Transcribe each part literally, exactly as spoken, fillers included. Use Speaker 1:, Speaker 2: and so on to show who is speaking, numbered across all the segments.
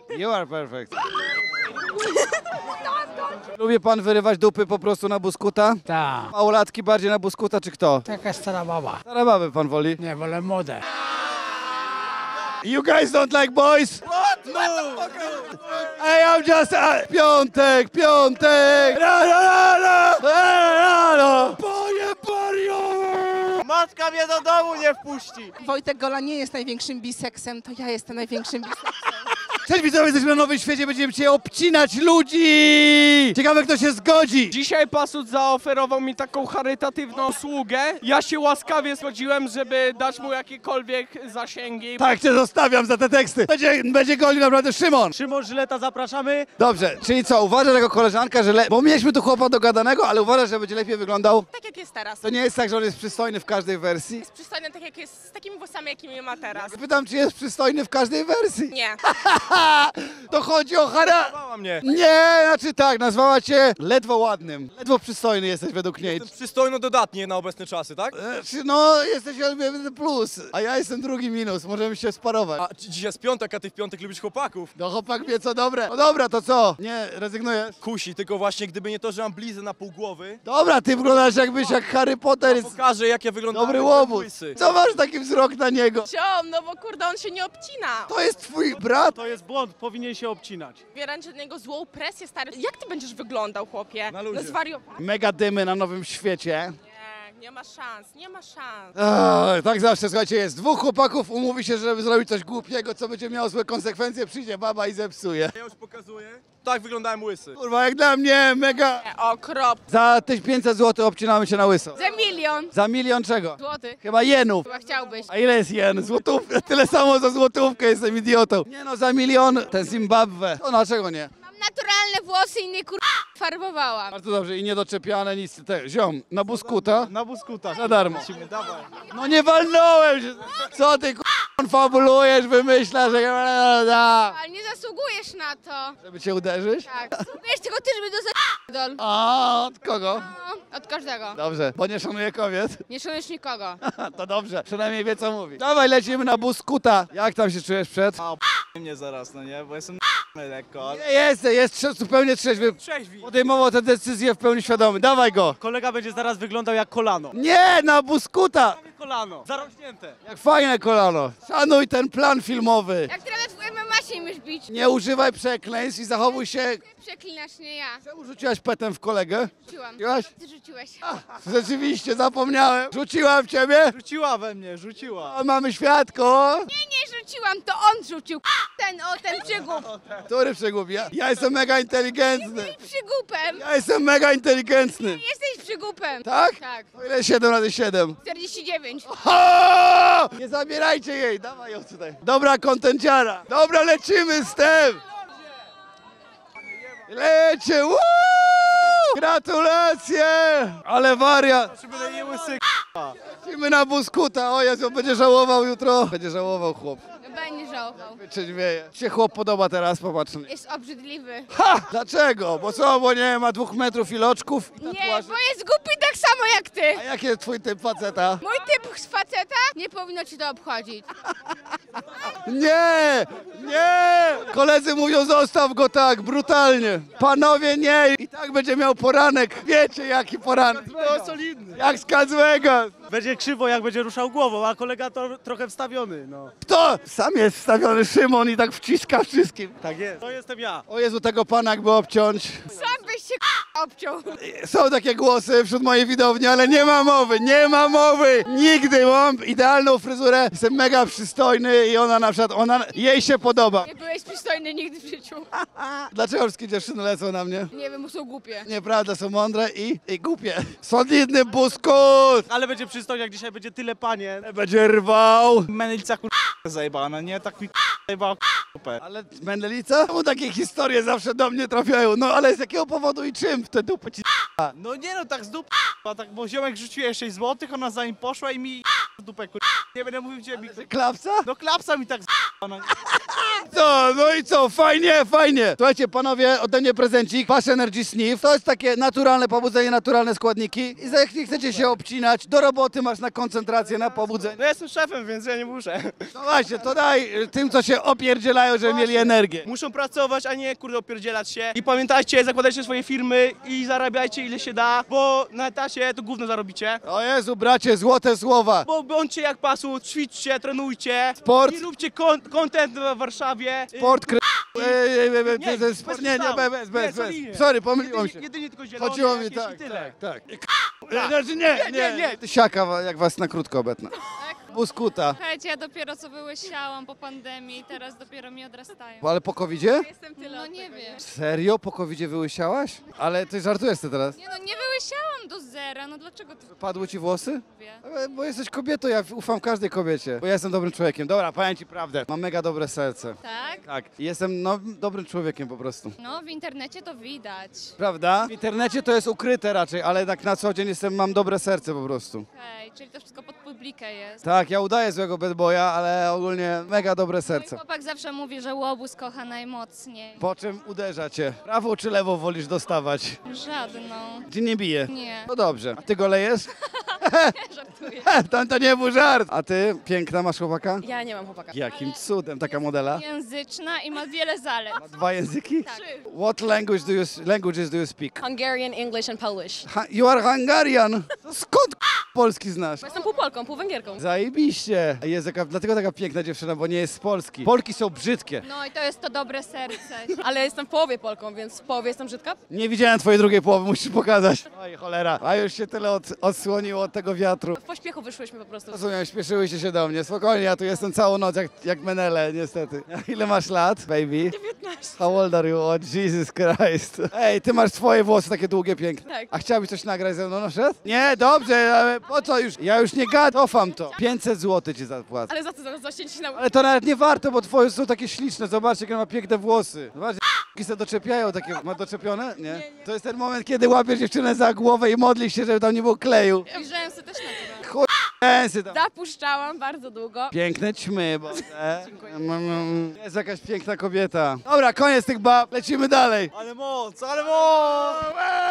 Speaker 1: You are perfect. Lubi pan wyrywać dupy po prostu na buskuta?
Speaker 2: Tak.
Speaker 1: Małolatki bardziej na buskuta czy kto?
Speaker 2: Taka stara baba.
Speaker 1: Stare baby pan woli?
Speaker 2: Nie, wolę młode.
Speaker 1: You guys don't like boys? What? No! Hey, I'm just... Uh, piątek, piątek! La, la, la, la, la, la. Panie Bariowe!
Speaker 3: Matka mnie do domu nie wpuści!
Speaker 4: Wojtek Gola nie jest największym biseksem, to ja jestem największym biseksem.
Speaker 1: Cześć widzowie, jesteśmy na Nowym Świecie, będziemy dzisiaj obcinać ludzi! Ciekawe kto się zgodzi!
Speaker 3: Dzisiaj Pasut zaoferował mi taką charytatywną usługę. Ja się łaskawie zgodziłem, żeby dać mu jakiekolwiek zasięgi.
Speaker 1: Tak cię zostawiam za te teksty. Będzie, będzie golił naprawdę Szymon.
Speaker 3: Szymon Żyleta zapraszamy.
Speaker 1: Dobrze, czyli co, uważasz jako koleżanka, że le... bo mieliśmy tu chłopa dogadanego, ale uważasz, że będzie lepiej wyglądał?
Speaker 4: Tak jak jest teraz.
Speaker 1: To nie jest tak, że on jest przystojny w każdej wersji?
Speaker 4: Jest przystojny tak jak jest, z takimi włosami jakimi ma teraz.
Speaker 1: Pytam, czy jest przystojny w każdej wersji?
Speaker 4: Nie.
Speaker 1: To chodzi o chara...
Speaker 3: Nazwała mnie.
Speaker 1: Nie, znaczy tak, nazwała cię ledwo ładnym. Ledwo przystojny jesteś według niej.
Speaker 3: Przystojno dodatnie na obecne czasy, tak?
Speaker 1: Znaczy, no, jesteś plus, a ja jestem drugi minus, możemy się sparować.
Speaker 3: A dzisiaj jest piątek, a ty w piątek lubisz chłopaków.
Speaker 1: No chłopak wie co dobre. No dobra, to co? Nie, rezygnujesz?
Speaker 3: Kusi, tylko właśnie gdyby nie to, że mam blizę na pół głowy,
Speaker 1: Dobra, ty wyglądasz jakbyś jak Harry Potter. Jest
Speaker 3: pokażę jak ja wyglądam.
Speaker 1: dobry
Speaker 3: jak
Speaker 1: łobuz.
Speaker 3: łysy.
Speaker 1: Co masz taki wzrok na niego?
Speaker 4: Ciom, no bo kurde, on się nie obcina.
Speaker 1: To jest twój brat?
Speaker 3: To jest błąd, powinien się obcinać.
Speaker 4: Wywierać na niego złą presję, stary. Jak ty będziesz wyglądał, chłopie?
Speaker 3: Na luzie.
Speaker 4: No zwariowany.
Speaker 1: Mega dymy na Nowym Świecie.
Speaker 4: Nie, nie ma szans, nie ma szans.
Speaker 1: Ach, tak zawsze, słuchajcie, jest dwóch chłopaków, umówi się, żeby zrobić coś głupiego, co będzie miało złe konsekwencje, przyjdzie baba i zepsuje.
Speaker 3: Ja już pokazuję. Tak wyglądałem łysy.
Speaker 1: Kurwa, jak dla mnie, mega...
Speaker 4: Nie, okrop.
Speaker 1: Za tysiąc pięćset złotych obcinamy się na łyso.
Speaker 4: Za milion
Speaker 1: Za milion czego?
Speaker 4: złotych.
Speaker 1: Chyba jenów.
Speaker 4: Chyba chciałbyś.
Speaker 1: A ile jest jen? Złotówka? Tyle samo za złotówkę, jestem idiotą. Nie no, za milion ten Zimbabwe. To dlaczego nie?
Speaker 5: Mam naturalne włosy i nie kur... farbowałam.
Speaker 1: Bardzo dobrze i niedoczepiane nic. Te, ziom, na buskuta?
Speaker 3: Na buskuta.
Speaker 1: Za darmo.
Speaker 3: Dawaj.
Speaker 1: No nie walnąłem się. Co ty k***on fabulujesz, wymyślasz, że...
Speaker 5: Ale nie zasługujesz na to.
Speaker 1: Żeby cię uderzyć?
Speaker 5: Tak. Zasługujesz tylko ty, żeby dostać dol.
Speaker 1: A od kogo?
Speaker 5: No, od każdego.
Speaker 1: Dobrze, bo nie szanuję kobiet.
Speaker 5: Nie szanujesz nikogo.
Speaker 1: To dobrze, przynajmniej wie co mówi. Dawaj, lecimy na buskuta. Jak tam się czujesz przed?
Speaker 3: Mnie zaraz, no nie, bo jestem lekko, ale...
Speaker 1: Nie, jest, jest trze- zupełnie trzeźwy.
Speaker 3: Trzeźwi.
Speaker 1: Podejmował tę decyzję w pełni świadomy. Dawaj go.
Speaker 3: Kolega będzie zaraz wyglądał jak kolano.
Speaker 1: Nie, na buskuta.
Speaker 3: Kolano. Zarośnięte.
Speaker 1: Jak fajne kolano. Szanuj ten plan filmowy.
Speaker 5: Jak teraz w M M A się umiesz bić.
Speaker 1: Nie używaj przekleństw i zachowuj się...
Speaker 5: Przeklinasz, nie ja.
Speaker 1: Czemu rzuciłaś petem w kolegę?
Speaker 5: Rzuciłam.
Speaker 1: Rzuciłaś?
Speaker 5: Ty rzuciłeś.
Speaker 1: Rzeczywiście, zapomniałem. Rzuciłam w ciebie?
Speaker 3: Rzuciła we mnie, rzuciła.
Speaker 1: O, mamy świadko.
Speaker 5: Nie, nie rzuciłam, to on rzucił. Ten, o, ten przygłup.
Speaker 1: Który przegub? Ja, ja jestem mega inteligentny.
Speaker 5: Przygłupem.
Speaker 1: Ja jestem mega inteligentny.
Speaker 5: Jesteś przygłupem.
Speaker 1: Tak?
Speaker 5: Tak.
Speaker 1: O ile siedem razy siedem?
Speaker 5: czterdzieści dziewięć.
Speaker 1: O! Nie zabierajcie jej, dawaj ją tutaj. Dobra kontenciara. Dobra, lecimy z tym. Lecie, woo! Gratulacje! Ale wariat.
Speaker 3: Czy będę nie łysy
Speaker 1: Lecimy na buskuta. O Jezu, będzie żałował jutro. Będzie żałował chłop.
Speaker 5: Będzie żałował.
Speaker 1: Wyczerwieje. Ci się chłop podoba teraz, popatrz.
Speaker 5: Jest obrzydliwy.
Speaker 1: Ha! Dlaczego? Bo co? Bo nie ma dwóch metrów i loczków i
Speaker 5: Nie,
Speaker 1: tatuaży.
Speaker 5: bo jest głupi tak samo jak ty.
Speaker 1: A jaki jest twój typ faceta?
Speaker 5: Mój typ z faceta nie powinno ci to obchodzić.
Speaker 1: Nie! Nie! Koledzy mówią, zostaw go tak, brutalnie. Panowie, nie! I tak będzie miał poranek. Wiecie, jaki poranek.
Speaker 3: No, solidny.
Speaker 1: Jak z Kazłego.
Speaker 3: Będzie krzywo, jak będzie ruszał głową, a kolega to trochę wstawiony, no.
Speaker 1: Kto? Sam jest wstawiony Szymon i tak wciska wszystkim.
Speaker 3: Tak jest. To jestem ja.
Speaker 1: O Jezu, tego pana jakby obciąć.
Speaker 5: Sam byś się k***a obciął.
Speaker 1: Są takie głosy wśród mojej widowni, ale nie ma mowy, nie ma mowy. Nigdy mam idealną fryzurę, jestem mega przystojny i ona na przykład, ona, jej się podoba.
Speaker 5: Nie byłeś przystojny nigdy w życiu.
Speaker 1: Dlaczego wszystkie dziewczyny lecą na mnie?
Speaker 5: Nie wiem, bo są głupie.
Speaker 1: Nieprawda, są mądre i, i głupie. Solidny buskut!
Speaker 3: Ale będzie przystojnie, jak dzisiaj będzie tyle panien.
Speaker 1: Będzie rwał.
Speaker 3: Menelica kur... zajebana, nie? Tak mi zajebała kupę.
Speaker 1: Ale Mendelica? Czemu takie historie zawsze do mnie trafiają? No ale z jakiego powodu i czym w te dupy ci...
Speaker 3: No nie no, tak z dup... A tak, bo ziomek rzuciłeś sześć złotych, ona za nim poszła i mi dupę kur... Nie będę mówił gdzie mi...
Speaker 1: Klapsa?
Speaker 3: No klapsa mi tak z... No,
Speaker 1: Co? No i co? Fajnie, fajnie. Słuchajcie, panowie, ode mnie prezencik. Wasz Energy Sniff. To jest takie naturalne pobudzenie, naturalne składniki. I za jak nie chcecie się obcinać, do roboty masz na koncentrację, na pobudzenie.
Speaker 2: No ja jestem szefem, więc ja nie muszę.
Speaker 1: No właśnie, to daj y, tym, co się opierdzielają, żeby mieli energię.
Speaker 2: Muszą pracować, a nie kurde opierdzielać się. I pamiętajcie, zakładajcie swoje firmy i zarabiajcie ile się da, bo na etacie to gówno zarobicie.
Speaker 1: O Jezu, bracie, złote słowa.
Speaker 2: Bo bądźcie jak pasu, ćwiczcie, trenujcie.
Speaker 1: Sport.
Speaker 2: I róbcie kon content w Warszawie.
Speaker 1: Sport, kry... Ej, ej, ej, ej,
Speaker 2: Nie,
Speaker 1: to jest
Speaker 2: bez
Speaker 1: sport, nie, nie,
Speaker 2: przesady.
Speaker 1: bez, bez, bez,
Speaker 2: Nie,
Speaker 1: bez.
Speaker 2: solidnie.
Speaker 1: Sorry, pomyliłem
Speaker 2: Jedynie,
Speaker 1: się.
Speaker 2: jedynie tylko zielone,
Speaker 1: Chodziło mi
Speaker 2: jakieś
Speaker 1: tak,
Speaker 2: i tyle.
Speaker 1: tak, tak. Znaczy nie, nie, nie. Siaka, jak was na krótko obetnę. Buskuta.
Speaker 6: Słuchajcie, ja dopiero co wyłysiałam po pandemii, teraz dopiero mi odrastają.
Speaker 1: Ale po covidzie?
Speaker 6: No nie wiem.
Speaker 1: Serio? Po covidzie wyłysiałaś? Ale ty żartujesz ty teraz.
Speaker 6: Nie no, nie wyłysiałam do zera, no dlaczego ty
Speaker 1: Padły ci włosy?
Speaker 6: wie?
Speaker 1: Ale Bo jesteś kobietą, ja ufam każdej kobiecie. Bo ja jestem dobrym człowiekiem. Dobra, powiem ci prawdę. Mam mega dobre serce.
Speaker 6: Tak?
Speaker 1: Tak. Jestem no, dobrym człowiekiem po prostu.
Speaker 6: No, w internecie to widać.
Speaker 1: Prawda? W internecie to jest ukryte raczej, ale tak na co dzień jestem, mam dobre serce po prostu.
Speaker 6: Okej, czyli to wszystko pod publikę jest.
Speaker 1: Tak, ja udaję złego bad boya, ale ogólnie mega dobre
Speaker 6: Mój
Speaker 1: serce.
Speaker 6: chłopak zawsze mówi, że łobuz kocha najmocniej.
Speaker 1: Po czym uderza cię? Prawo czy lewo wolisz dostawać?
Speaker 6: Żadną.
Speaker 1: Ci nie bije?
Speaker 6: Nie.
Speaker 1: No dobrze. A ty go lejesz?
Speaker 6: Żartuję.
Speaker 1: Tam to nie był żart. A ty, piękna, masz chłopaka?
Speaker 7: Ja nie mam chłopaka.
Speaker 1: Jakim cudem taka modela?
Speaker 6: Języczna i ma wiele zalet.
Speaker 1: Ma dwa języki?
Speaker 6: Tak.
Speaker 1: What language do you, languages do you speak?
Speaker 7: Hungarian, English and Polish.
Speaker 1: Ha, you are Hungarian. To skąd k- polski znasz?
Speaker 7: Bo jestem pół Polką, pół Węgierką.
Speaker 1: Zajebiście. Jest taka, dlatego taka piękna dziewczyna, bo nie jest z Polski. Polki są brzydkie.
Speaker 6: No i to jest to dobre serce.
Speaker 7: Ale jestem w połowie Polką, więc w połowie jestem brzydka.
Speaker 1: Nie widziałem twojej drugiej połowy, musisz pokazać. Oj, cholera. A już się tyle od, odsłoniło od tego wiatru.
Speaker 7: W pośpiechu wyszłyśmy po prostu.
Speaker 1: Rozumiem, śpieszyłyście się do mnie. Spokojnie, ja tu jestem całą noc jak, jak menele, niestety. Ile masz lat, baby?
Speaker 7: dziewiętnaście.
Speaker 1: How old are you? Oh, Jesus Christ. Ej, ty masz twoje włosy takie długie, piękne.
Speaker 7: Tak.
Speaker 1: A chciałabyś coś nagrać ze mną na przykład? Nie, dobrze, ale po co już? Ja już nie gadam, cofam to. pięćset złotych ci zapłacę.
Speaker 7: Ale za co za zaścięcie na...
Speaker 1: Ale to nawet nie warto, bo twoje są takie śliczne. Zobaczcie, jakie ma piękne włosy. Zobaczcie, k***ki se doczepiają takie. Ma doczepione? Nie? To jest ten moment, kiedy łapiesz dziewczynę za głowę i modlisz się, żeby tam nie było kleju.
Speaker 6: I rzęsy też naturalne.
Speaker 1: Chuj, rzęsy tam.
Speaker 7: Zapuszczałam bardzo długo.
Speaker 1: Piękne ćmy, bo... Dziękuję. Jest jakaś piękna kobieta. Dobra, koniec tych bab, lecimy dalej.
Speaker 2: Ale moc, ale moc!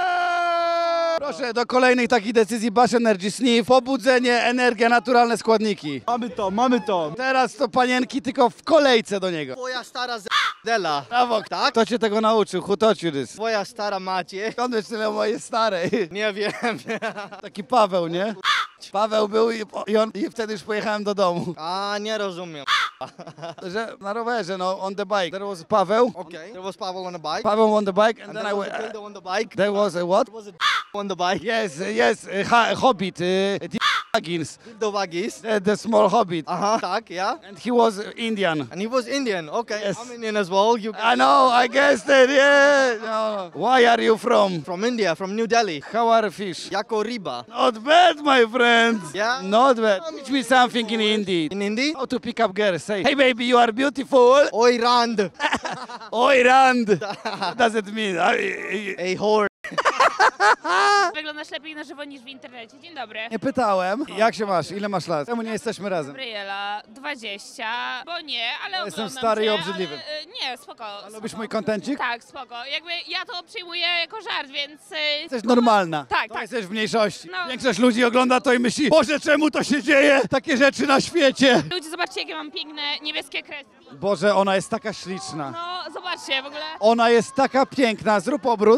Speaker 1: Proszę, do kolejnych takich decyzji Bash Energy Sniff. Pobudzenie, energia, naturalne składniki.
Speaker 2: Mamy to, mamy to.
Speaker 1: Teraz to panienki tylko w kolejce do niego.
Speaker 8: Twoja stara z***dela.
Speaker 1: Brawo, tak? Kto cię tego nauczył? Who taught you this?
Speaker 8: Twoja stara macie.
Speaker 1: Skąd wiesz tyle o mojej starej?
Speaker 8: Nie wiem.
Speaker 1: Taki Paweł, nie? Paweł był i, i, on, i wtedy już pojechałem do domu.
Speaker 8: A, nie rozumiem.
Speaker 1: Że na rowerze, no, on the bike. There was Paweł.
Speaker 8: Okay. There was Pavel on the bike.
Speaker 1: Paweł on the bike, and,
Speaker 8: And
Speaker 1: then
Speaker 8: there
Speaker 1: I
Speaker 8: was a
Speaker 1: went.
Speaker 8: dildo on the bike.
Speaker 1: There was a what?
Speaker 8: There was a on the bike.
Speaker 1: Yes, yes, uh, ha, Hobbit, uh, the Baggins,
Speaker 8: Dildo Wagis.
Speaker 1: the, the small Hobbit.
Speaker 8: Aha, tak, yeah.
Speaker 1: And he was Indian.
Speaker 8: And he was Indian. Okay,
Speaker 1: Yes.
Speaker 8: I'm Indian as well. You
Speaker 1: I know, I guessed it, yeah. No. Why are you from?
Speaker 8: from India, from New Delhi.
Speaker 1: How are fish?
Speaker 8: Yako Riba.
Speaker 1: Not bad, my friend.
Speaker 8: Yeah?
Speaker 1: Not bad. Teach me something in Hindi.
Speaker 8: In Hindi?
Speaker 1: How to pick up girls. Say, hey baby, you are beautiful.
Speaker 8: Oi Rand.
Speaker 1: Oi, Rand. What does it mean? I- I-
Speaker 8: A whore.
Speaker 9: Wyglądasz lepiej na żywo niż w internecie. Dzień dobry.
Speaker 1: Nie pytałem. Jak się masz? Ile masz lat? Czemu nie jesteśmy razem?
Speaker 9: Gabriela, dwadzieścia, bo nie, ale
Speaker 1: Bo jestem
Speaker 9: oglądam
Speaker 1: stary i
Speaker 9: cię,
Speaker 1: obrzydliwy.
Speaker 9: Ale, y, nie, spoko.
Speaker 1: Lubisz
Speaker 9: spoko.
Speaker 1: mój kontencik?
Speaker 9: Tak, spoko. Jakby ja to przyjmuję jako żart, więc... y,
Speaker 1: Jesteś normalna.
Speaker 9: Tak,
Speaker 1: To
Speaker 9: tak.
Speaker 1: jesteś w mniejszości.
Speaker 9: No.
Speaker 1: Większość ludzi ogląda to i myśli, Boże, czemu to się dzieje? Takie rzeczy na świecie.
Speaker 9: Ludzie, zobaczcie, jakie mam piękne niebieskie kreski.
Speaker 1: Boże, ona jest taka śliczna.
Speaker 9: No, zobaczcie, w ogóle...
Speaker 1: Ona jest taka piękna. Zrób obrót.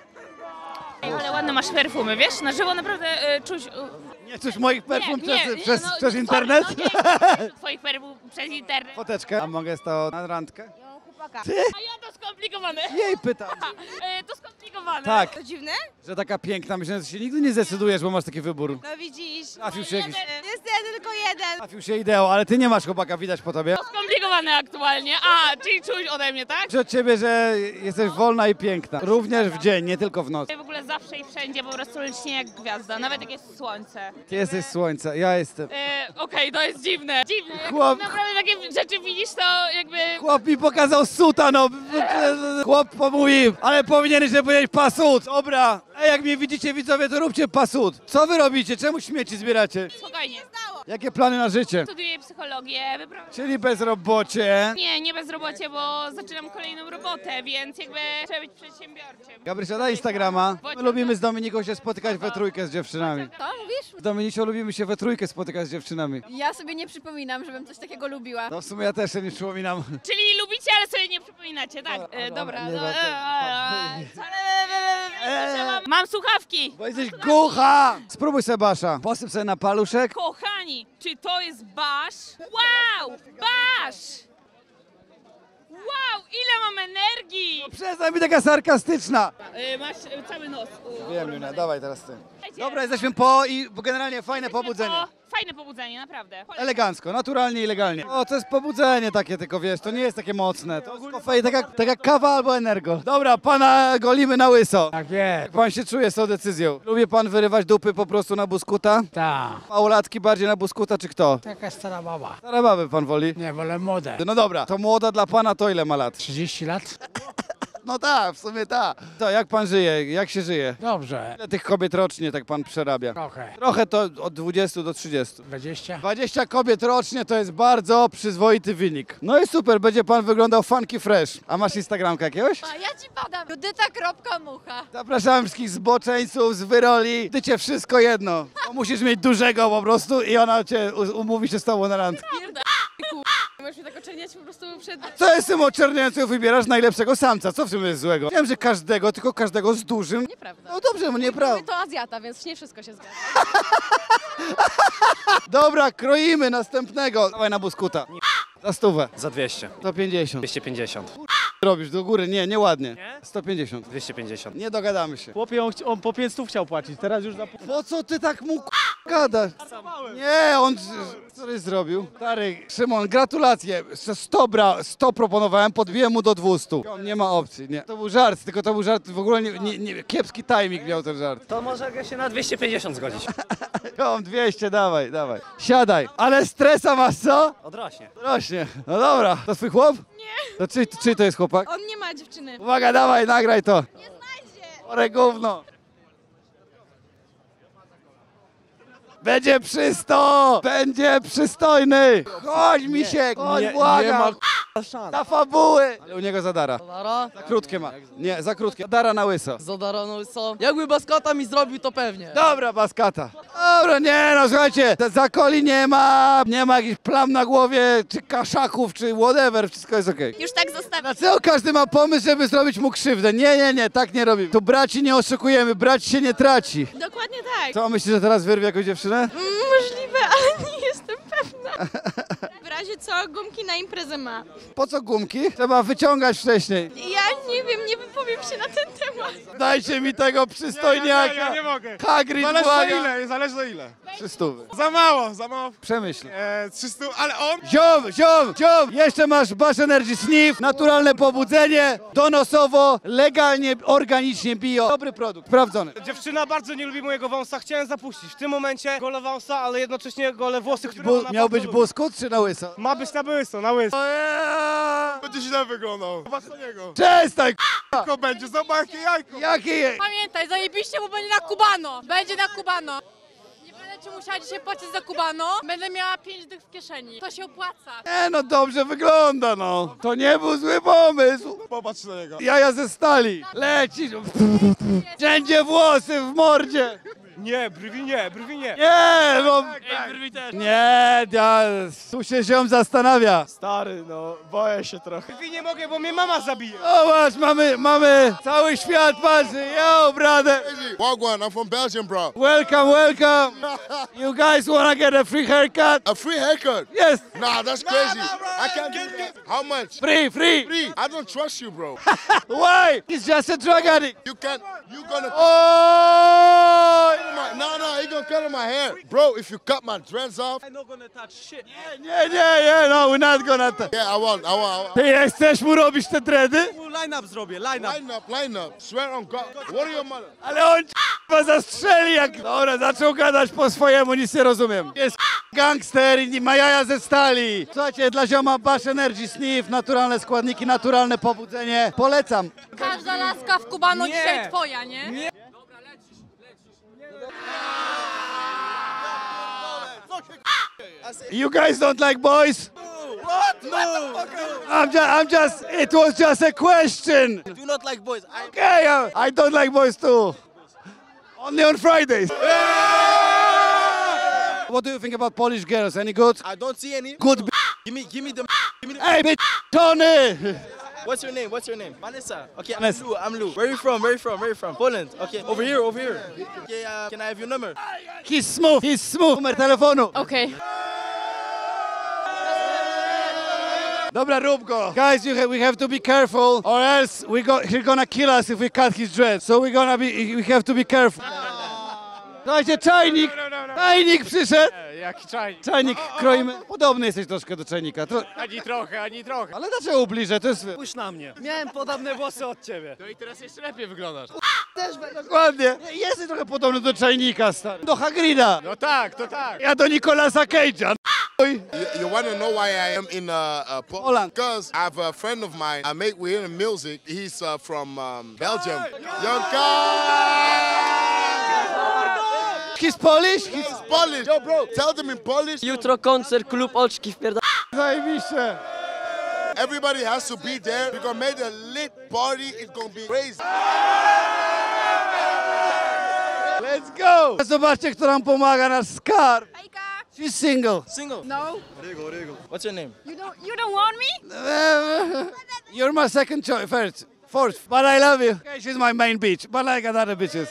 Speaker 9: Ej, ale ładne masz perfumy, wiesz? Na żywo naprawdę y, czuć... y,
Speaker 1: Nie czuć moich perfum
Speaker 9: nie,
Speaker 1: przez,
Speaker 9: nie,
Speaker 1: przez,
Speaker 9: no,
Speaker 1: przez
Speaker 9: sorry,
Speaker 1: internet?
Speaker 9: No, nie, nie, twoich perfum przez internet.
Speaker 1: Foteczkę. A mogę z to na randkę?
Speaker 9: A ja to skomplikowane.
Speaker 1: Jej pytam.
Speaker 9: Y, to skomplikowane.
Speaker 1: Tak,
Speaker 5: To dziwne?
Speaker 1: że taka piękna. Myślę, że się nigdy nie zdecydujesz, bo masz taki wybór.
Speaker 5: No widzisz.
Speaker 1: Trafił się jakiś...
Speaker 5: Niestety tylko jeden.
Speaker 1: Trafił się ideał, ale ty nie masz chłopaka, widać po tobie.
Speaker 9: To skomplikowane aktualnie. A, czyli czuć ode mnie, tak?
Speaker 1: Czuć od ciebie, że jesteś wolna i piękna. Również w dzień, nie tylko w nocy.
Speaker 9: W ogóle zawsze i wszędzie po prostu lśnie jak gwiazda, nawet jak jest słońce.
Speaker 1: Ty jesteś słońce, ja jestem.
Speaker 9: E, Okej, to jest dziwne. Dziwne. Jak
Speaker 1: Chłop-
Speaker 9: naprawdę takie rzeczy widzisz, to jakby...
Speaker 1: Chłop mi pokazał suta, no. Chłop pomówił, ale powinieneś powiedzieć pasut. Dobra, a jak mnie widzicie widzowie, to róbcie pasut. Co wy robicie? Czemu śmieci zbieracie?
Speaker 9: Spokojnie.
Speaker 1: Jakie plany na życie?
Speaker 9: Studiuję psychologię, wyprowadzam.
Speaker 1: Czyli bezrobocie.
Speaker 9: Nie, nie bezrobocie, bo zaczynam kolejną robotę, więc jakby trzeba być przedsiębiorczym.
Speaker 1: Gabrysia, daj Instagrama. My lubimy z Dominiką się spotykać we trójkę z dziewczynami.
Speaker 7: Co mówisz?
Speaker 1: Z Dominicią lubimy się we trójkę spotykać z dziewczynami.
Speaker 7: Ja sobie nie przypominam, żebym coś takiego lubiła.
Speaker 1: No w sumie ja też się nie przypominam.
Speaker 9: Czyli lubicie, ale sobie nie przypominacie, tak? E, dobra,
Speaker 1: nie
Speaker 9: no,
Speaker 1: ma
Speaker 9: e,
Speaker 1: to-
Speaker 9: e, mam- Mam słuchawki.
Speaker 1: Bo jesteś głucha! Spróbuj sobie Basza. Posyp sobie na paluszek.
Speaker 9: Kochani, czy to jest Basz? Wow, Basz! Wow, ile mam energii!
Speaker 1: Przestań mi taka sarkastyczna.
Speaker 9: E, masz e, cały nos.
Speaker 1: Wiem, Julia, dawaj teraz ty.
Speaker 9: Słuchajcie,
Speaker 1: Dobra, jesteśmy po i bo generalnie fajne pobudzenie.
Speaker 9: O, fajne pobudzenie, naprawdę.
Speaker 1: Elegancko, naturalnie i legalnie. O, to jest pobudzenie takie tylko, wiesz, to nie jest takie mocne. To jest kofein, tak jak, tak jak kawa albo energo. Dobra, pana golimy na łyso.
Speaker 10: Tak jest.
Speaker 1: Jak pan się czuje z tą decyzją? Lubi pan wyrywać dupy po prostu na buskuta?
Speaker 10: Tak.
Speaker 1: Małolatki bardziej na buskuta czy kto?
Speaker 10: Taka stara baba.
Speaker 1: Stare baby pan woli?
Speaker 10: Nie, wolę młode.
Speaker 1: No dobra, to młoda dla pana to ile ma lat?
Speaker 10: trzydzieści lat?
Speaker 1: No tak, w sumie tak. To jak pan żyje? Jak się żyje?
Speaker 10: Dobrze.
Speaker 1: Ile tych kobiet rocznie tak pan przerabia?
Speaker 10: Trochę.
Speaker 1: Trochę to od dwudziestu do trzydziestu.
Speaker 10: dwadzieścia?
Speaker 1: dwadzieścia kobiet rocznie to jest bardzo przyzwoity wynik. No i super, będzie pan wyglądał funky fresh. A masz Instagramka jakiegoś?
Speaker 7: A ja ci podam. Judyta.mucha.
Speaker 1: Zapraszam wszystkich zboczeńców z wyroli. Ty cię wszystko jedno. Bo musisz mieć dużego po prostu i ona cię u- umówi się z tobą na randkę.
Speaker 7: Możesz mi tak oczerniać po prostu przed...
Speaker 1: Co jest z tym oczerniającym? Wybierasz najlepszego samca. Co w tym jest złego? Wiem, że każdego, tylko każdego z dużym.
Speaker 7: Nieprawda.
Speaker 1: No dobrze, no nieprawda.
Speaker 7: To Azjata, więc nie wszystko się zgadza.
Speaker 1: Dobra, kroimy następnego. Dawaj na buskuta. Za stówę.
Speaker 11: Za dwieście.
Speaker 1: sto pięćdziesiąt.
Speaker 11: dwieście pięćdziesiąt.
Speaker 1: Robisz do góry? Nie, nieładnie. sto pięćdziesiąt.
Speaker 11: dwieście pięćdziesiąt.
Speaker 1: Nie dogadamy się.
Speaker 2: Chłopie, on, chci- on po pięć stów chciał płacić, teraz już za pół.
Speaker 1: Po co ty tak mu k- gadasz? Nie, on co żeś zrobił? Stary, Szymon, gratulacje. sto, bra, sto proponowałem, podbiłem mu do dwustu. On nie ma opcji, nie. To był żart, tylko to był żart, w ogóle nie, nie, nie, kiepski timing miał ten żart.
Speaker 11: To może się na dwieście pięćdziesiąt zgodzić.
Speaker 1: Kom, dwieście, dawaj, dawaj. Siadaj. Ale stresa masz, co?
Speaker 11: Odrośnie.
Speaker 1: Rośnie. No dobra. To twój chłop? Nie. To czy, czy to jest chłopak?
Speaker 7: On nie ma dziewczyny.
Speaker 1: Uwaga, dawaj, nagraj to. Nie znajdzie. Chore gówno. Będzie przysto! Będzie przystojny! Chodź, misiek! Chodź, błagam! Za fabuły! Ale u niego zadara.
Speaker 8: Zadara?
Speaker 1: Za krótkie ma. Nie, za krótkie. Zadara na łyso.
Speaker 8: Zadara, no co? Jakby Baskata mi zrobił, to pewnie.
Speaker 1: Dobra, baskata. Dobra, nie no, słuchajcie, te zakoli nie ma, nie ma jakichś plam na głowie, czy kaszaków, czy whatever, wszystko jest okej.
Speaker 7: Już tak zostawiam.
Speaker 1: Dlaczego każdy ma pomysł, żeby zrobić mu krzywdę? Nie, nie, nie, tak nie robimy. Tu braci nie oszukujemy, braci się nie traci.
Speaker 7: Dokładnie tak.
Speaker 1: Co, myślisz, że teraz wyrwie jakąś dziewczynę?
Speaker 7: Możliwe, ale nie jestem pewna. W razie co, gumki na imprezę ma.
Speaker 1: Po co gumki? Trzeba wyciągać wcześniej.
Speaker 7: Ja nie wiem, nie wypowiem się na ten temat.
Speaker 1: Dajcie mi tego przystojniaka.
Speaker 2: Ja nie mogę.
Speaker 1: Hagrid,
Speaker 2: Zależy za
Speaker 1: błaga.
Speaker 2: ile, zależy za ile.
Speaker 1: Trzy stówy.
Speaker 2: Za mało, za mało.
Speaker 1: Przemyśl.
Speaker 2: E, trzysta, ale on...
Speaker 1: Ziom, ziom, ziom! Jeszcze masz Bash Energy Sniff, naturalne pobudzenie, donosowo, legalnie, organicznie bio. Dobry produkt, sprawdzony.
Speaker 2: Dziewczyna bardzo nie lubi mojego wąsa, chciałem zapuścić. W tym momencie gole wąsa, ale jednocześnie gole włosy, które
Speaker 1: Bu
Speaker 2: ona
Speaker 1: miał
Speaker 2: bardzo
Speaker 1: być
Speaker 2: lubi.
Speaker 1: buskut czy na łyso?
Speaker 2: Ma być na łyso, na łyso.
Speaker 1: Będzie
Speaker 2: źle wyglądał. Zobacz na niego.
Speaker 1: Przestań, k***a!
Speaker 2: Tylko będzie, zobacz jakie jajko.
Speaker 1: Jakie je...
Speaker 5: Pamiętaj, zajebiście, bo będzie na Kubano. Będzie na Kubano. Nie będę ci musiała dzisiaj płacić za Kubano. Będę miała pięć dych w kieszeni. To się opłaca.
Speaker 1: Nie no, dobrze wygląda no. To nie był zły pomysł.
Speaker 2: Popatrz na niego.
Speaker 1: Jaja ze stali. Leci. Wszędzie włosy w mordzie.
Speaker 2: Nie, brwi nie, brwi nie.
Speaker 1: Nie, no.
Speaker 2: Ej, brwi też.
Speaker 1: Nie, ja, tu się ziom zastanawia.
Speaker 2: Stary, no, boję się trochę. Brwi nie mogę, bo mnie mama zabije.
Speaker 1: Zobacz, mamy, mamy cały świat patrzy. Yo, brother.
Speaker 12: Wagwan, I'm from Belgium, bro.
Speaker 1: Welcome, welcome. You guys wanna get a free haircut?
Speaker 12: A free haircut?
Speaker 1: Yes.
Speaker 12: Nah, that's crazy. I can't do that. How much?
Speaker 1: Free, free.
Speaker 12: Free. I don't trust you, bro.
Speaker 1: Why? He's just a drug addict.
Speaker 12: You can't. You gonna.
Speaker 1: Oh!
Speaker 12: My, no, no, he gonna cut my hair, bro. If you cut my dreads off.
Speaker 2: I'm not gonna touch shit.
Speaker 1: Nie, nie, nie, no, we're not gonna... T-
Speaker 12: Yeah, I want. I want. I want.
Speaker 1: Ty nie chcesz mu robić te dredy?
Speaker 2: Line up zrobię, line up.
Speaker 12: Line up, line up. Swear on God. What are your mother?
Speaker 1: Ale on chyba zastrzeli jak... Dobra, zaczął gadać po swojemu, nic nie rozumiem. Jest gangster i ma jaja ze stali. Słuchajcie, dla zioma Bash Energy Sniff, naturalne składniki, naturalne pobudzenie. Polecam.
Speaker 5: Każda laska w Kubano
Speaker 2: Nie.
Speaker 5: dzisiaj twoja, nie?
Speaker 2: Nie.
Speaker 12: Co się
Speaker 1: You guys don't like boys?
Speaker 2: What? No!
Speaker 1: I'm just, I'm just, it was just a question.
Speaker 2: I do not like boys. I...
Speaker 1: Okay, uh, I don't like boys too. Only on Fridays. What do you think about Polish girls? Any good?
Speaker 2: I don't see any.
Speaker 1: Good b-
Speaker 2: Give me, give me the. Give me the...
Speaker 1: Hey, bitch, Tony!
Speaker 2: What's your name? What's your name? Vanessa. Okay, I'm
Speaker 1: Vanessa.
Speaker 2: Lou. I'm Lou. Where are you from? Where are you from? Where are you from? Poland. Okay, over here, over here. Okay, uh, can I have your number?
Speaker 1: He's smooth, he's smooth. Numer telefonu.
Speaker 5: Okay.
Speaker 1: Dobra, rób go. Guys, you have, we have to be careful, or else we go, he's gonna kill us if we cut his dreads. So we're gonna be, we have to be careful. Dajcie, czajnik! Czajnik przyszedł!
Speaker 3: Jaki czajnik?
Speaker 1: Czajnik kroimy. Podobny jesteś troszkę do czajnika. Tro...
Speaker 3: Ani trochę, ani trochę.
Speaker 1: Ale dlaczego ubliżę? To jest...
Speaker 11: Spójrz na mnie. Miałem podobne włosy od ciebie.
Speaker 3: No i teraz jeszcze lepiej wyglądasz.
Speaker 1: Dokładnie. Jesteś trochę podobny do czajnika, stary. Do Hagrida.
Speaker 3: No tak, to tak.
Speaker 1: Ja do Nicolasa Cage'a.
Speaker 12: You, you want to know why I am in uh, uh, Poland? Because I have a friend of mine. I make we're in music. He's uh, from um, Belgium. Young
Speaker 1: He's Polish?
Speaker 12: He's Polish. Yo, bro, tell them in Polish.
Speaker 8: Jutro koncert, klub oczki wpierda...
Speaker 1: Zajebiście.
Speaker 12: Everybody has to be there. We're gonna make a lit party. It's gonna be crazy.
Speaker 1: Let's go! Zobaczcie, kto nam pomaga, nasz skarb. She's single.
Speaker 2: Single.
Speaker 5: No.
Speaker 2: Rigo, Rigo. What's your name?
Speaker 5: You don't, you don't want me?
Speaker 1: You're my second choice, first, fourth, but I love you. Okay, she's my main bitch, but I got other bitches.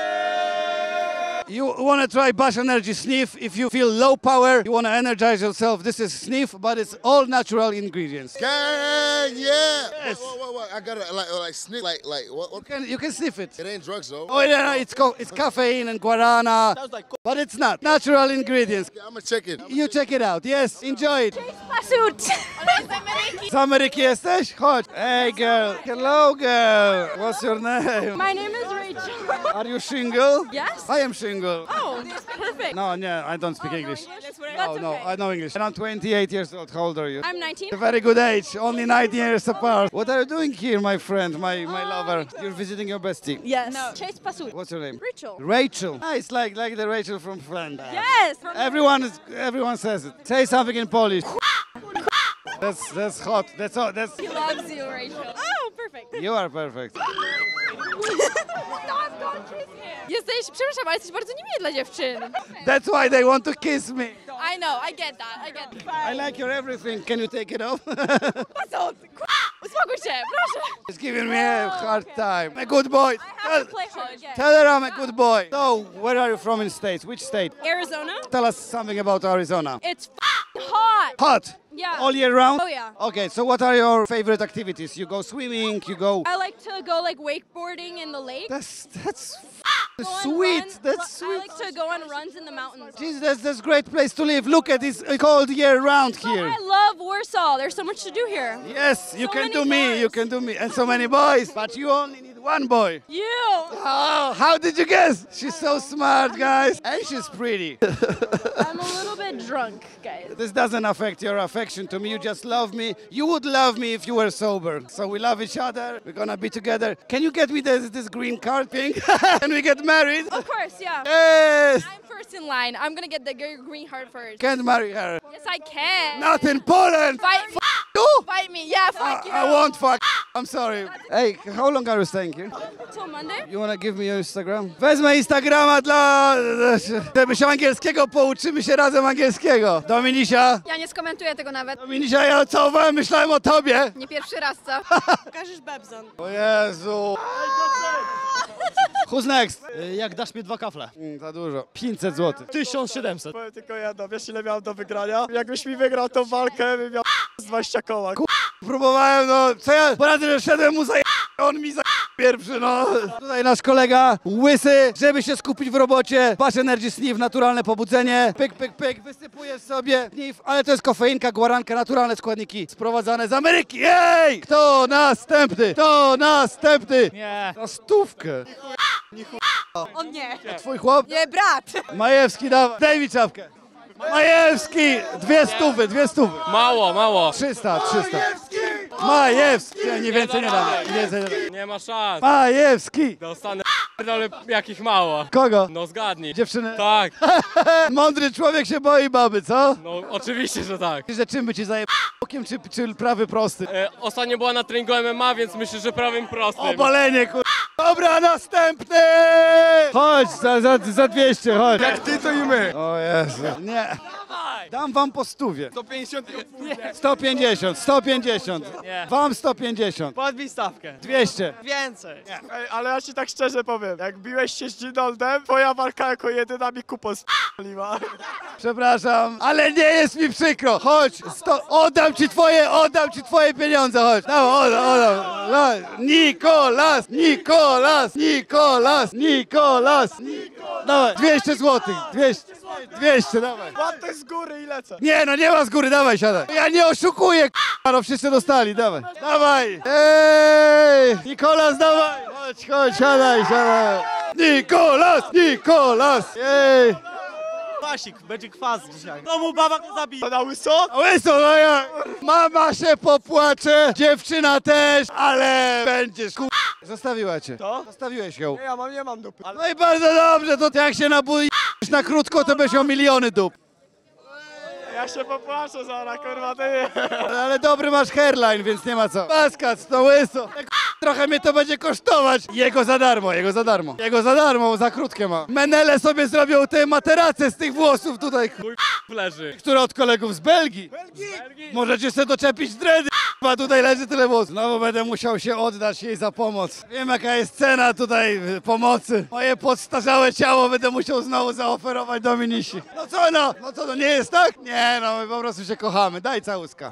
Speaker 1: You want to try Bash Energy Sniff? If you feel low power, you want to energize yourself, this is Sniff, but it's all natural ingredients.
Speaker 12: Gang, yeah.
Speaker 1: Yes.
Speaker 12: What, what, what? I gotta like like sniff like like what?
Speaker 1: You
Speaker 12: what?
Speaker 1: can, you can sniff it.
Speaker 12: It ain't drugs though.
Speaker 1: Oh yeah, it's co it's caffeine and guarana,
Speaker 2: Sounds like.
Speaker 1: but it's not. Natural ingredients.
Speaker 12: Yeah, I'm gonna check it.
Speaker 1: You check it out. Yes, enjoy it.
Speaker 5: Pasut! Ona jest z Ameryki.
Speaker 1: Z Ameryki jesteś? Chodź. Hey girl. Hello girl. What's your name?
Speaker 5: My name is Rachel.
Speaker 1: Are you single?
Speaker 5: Yes.
Speaker 1: I am single.
Speaker 5: Oh, perfect.
Speaker 1: No, yeah, I don't speak English.
Speaker 5: That's
Speaker 1: Oh, no, I know English. And I'm twenty-eight years old. How old are you?
Speaker 5: I'm nineteen.
Speaker 1: A very good age, only nine years apart. What are you doing here, my friend, my, my lover? You're visiting your bestie.
Speaker 5: Yes. No. Chase Pasut.
Speaker 1: What's your name?
Speaker 5: Rachel.
Speaker 1: Rachel. Nice, like like the Rachel from Friends.
Speaker 5: Yes.
Speaker 1: Everyone is, everyone says it. Say something in Polish. That's that's hot. That's all. That's.
Speaker 5: He loves you, Rachel. Oh, perfect.
Speaker 1: You are perfect.
Speaker 5: Stop, don't kiss him. Jesteś, przepraszam, ale jesteś bardzo niemiły dla dziewczyn.
Speaker 1: That's why they want to kiss me.
Speaker 5: I know, I get that, I get that.
Speaker 1: I like your everything. Can you take it off?
Speaker 5: Pasut, uspokój się, proszę.
Speaker 1: He's giving me a hard time. A good boy.
Speaker 5: I have to play hard.
Speaker 1: Tell her I'm a good boy. So, where are you from in States? Which state?
Speaker 5: Arizona?
Speaker 1: Tell us something about Arizona.
Speaker 5: It's hot.
Speaker 1: Hot?
Speaker 5: Yeah.
Speaker 1: All year round?
Speaker 5: Oh, yeah.
Speaker 1: Okay, so what are your favorite activities? You go swimming, you go...
Speaker 5: I like to go like wakeboarding in the lake.
Speaker 1: That's, that's
Speaker 5: Go on
Speaker 1: sweet.
Speaker 5: runs.
Speaker 1: That's
Speaker 5: I
Speaker 1: sweet.
Speaker 5: like to go on runs in the mountains.
Speaker 1: Jeez, that's, that's great place to live. Look at this cold year round
Speaker 5: Oh,
Speaker 1: here.
Speaker 5: I love Warsaw. There's so much to do here.
Speaker 1: Yes, you
Speaker 5: So
Speaker 1: can
Speaker 5: many
Speaker 1: do me,
Speaker 5: bars.
Speaker 1: you can do me. And so many boys, but you only need one boy.
Speaker 5: You.
Speaker 1: Oh, how did you guess? She's so smart, guys. And she's pretty.
Speaker 5: I'm a little bit drunk, guys.
Speaker 1: This doesn't affect your affection to me. You just love me. You would love me if you were sober. So we love each other. We're gonna be together. Can you get me this, this green card thing? Can we get married?
Speaker 5: Of course, yeah.
Speaker 1: Yes.
Speaker 5: I'm first in line. I'm gonna get the g- green heart first.
Speaker 1: Can't marry her.
Speaker 5: Yes, I can.
Speaker 1: Not in Poland.
Speaker 5: Fight,
Speaker 1: F you.
Speaker 5: fight me. Yeah, fuck
Speaker 1: I,
Speaker 5: you.
Speaker 1: I won't fuck. I'm sorry. Hey, how long are you staying here?
Speaker 5: Till Monday?
Speaker 1: You wanna give me your Instagram? Wezmę Instagrama dla... żeby się angielskiego pouczymy się razem angielskiego. Dominisia.
Speaker 5: Ja nie skomentuję tego nawet.
Speaker 1: Dominisia, ja całowałem, myślałem o tobie.
Speaker 5: Nie pierwszy raz, co? Pokażesz Bebzon.
Speaker 1: O Jezu. Who's next?
Speaker 11: Jak dasz mi dwa kafle?
Speaker 1: Mm, za dużo. pięćset złotych.
Speaker 11: tysiąc siedemset.
Speaker 3: Powiem tylko jedno, wiesz ile miałem do wygrania? Jakbyś mi wygrał tą walkę, bym miał z dwadzieścia koła.
Speaker 1: Próbowałem, no, co ja poradzę, że szedłem mu za on mi za pierwszy, no. Tutaj nasz kolega łysy, żeby się skupić w robocie. Bash Energy Sniff, naturalne pobudzenie. Pyk, pyk, pyk, wysypujesz sobie sniff, ale to jest kofeinka, guaranka, naturalne składniki sprowadzane z Ameryki. Jej! Kto następny? Kto następny?
Speaker 11: Nie.
Speaker 1: Na stówkę.
Speaker 5: On nie.
Speaker 1: Twój chłop?
Speaker 5: Nie, brat.
Speaker 1: Majewski, dawaj. Daj mi czapkę. Majewski! Dwie stówy, dwie stówy.
Speaker 3: Mało, mało.
Speaker 1: Trzysta, trzysta. Majewski! Nie, nie więcej nie dam. Nie, więcej nie dam.
Speaker 3: Nie ma szans.
Speaker 1: Majewski!
Speaker 3: Dostanę Ale jakich mało.
Speaker 1: Kogo?
Speaker 3: No zgadnij.
Speaker 1: Dziewczynę?
Speaker 3: Tak.
Speaker 1: Mądry człowiek się boi baby, co?
Speaker 3: No oczywiście, że tak.
Speaker 1: Że czym by ci zajeb... bokiem czy, czy prawy prosty?
Speaker 3: E, ostatnio była na treningu M M A, więc myślę, że prawym prostym.
Speaker 1: Obalenie, kur... Dobra, następny! Chodź, za, za, za dwieście, chodź.
Speaker 3: Jak ty, to i my.
Speaker 1: O Jezu. Nie. Dam wam po stówie.
Speaker 3: sto pięćdziesiąt.
Speaker 1: sto pięćdziesiąt, sto pięćdziesiąt.
Speaker 3: Nie.
Speaker 1: Wam sto pięćdziesiąt.
Speaker 2: Podbij stawkę.
Speaker 1: dwieście.
Speaker 2: Więcej.
Speaker 3: Ej, ale ja ci tak szczerze powiem, jak biłeś się z Ginoldem, twoja walka jako jedyna mi kupon sp***liła.
Speaker 1: Przepraszam, ale nie jest mi przykro. Chodź, sto... oddam ci twoje, oddam ci twoje pieniądze, chodź. Dawaj, oddam, oddam. Dawaj. Nikolas, Nikolas, Nikolas, Nikolas. Dawaj, dwieście złotych, dwieście, dwieście, dawaj.
Speaker 3: Łapę z góry i lecę.
Speaker 1: Nie, no nie ma z góry, dawaj, siadaj. Ja nie oszukuję, k***a, no wszyscy dostali, dawaj. Dawaj. Ej, Nikolas, dawaj. Chodź, chodź, siadaj, siadaj. Nikolas, Nikolas. Ej.
Speaker 2: Kwasik, będzie kwas dzisiaj. No mu baba go zabije.
Speaker 3: To na łyso?
Speaker 1: A łyso, no ja. Mama się popłacze, dziewczyna też, ale będziesz, ku... Zostawiła cię.
Speaker 3: To?
Speaker 1: Zostawiłeś ją.
Speaker 3: Nie, ja mam, nie mam dupy. Ale...
Speaker 1: No i bardzo dobrze, to jak się nabój na krótko, to będziesz miał miliony dup.
Speaker 3: Ja się popłaczę zaraz, kurwa, ty.
Speaker 1: Ale dobry masz hairline, więc nie ma co. Paskac, to łyso. Tak, trochę mnie to będzie kosztować. Jego za darmo, jego za darmo. Jego za darmo, za krótkie ma. Menele sobie zrobią te materace z tych włosów tutaj,
Speaker 3: Mój leży.
Speaker 1: które od kolegów z Belgii.
Speaker 3: Belgii?
Speaker 1: Możecie sobie doczepić dredy. A tutaj leży tyle włosów. Znowu będę musiał się oddać jej za pomoc. Wiem, jaka jest cena tutaj y, pomocy. Moje podstarzałe ciało będę musiał znowu zaoferować Dominisi. No co no? No co, to nie jest tak? Nie no, my po prostu się kochamy. Daj całuska.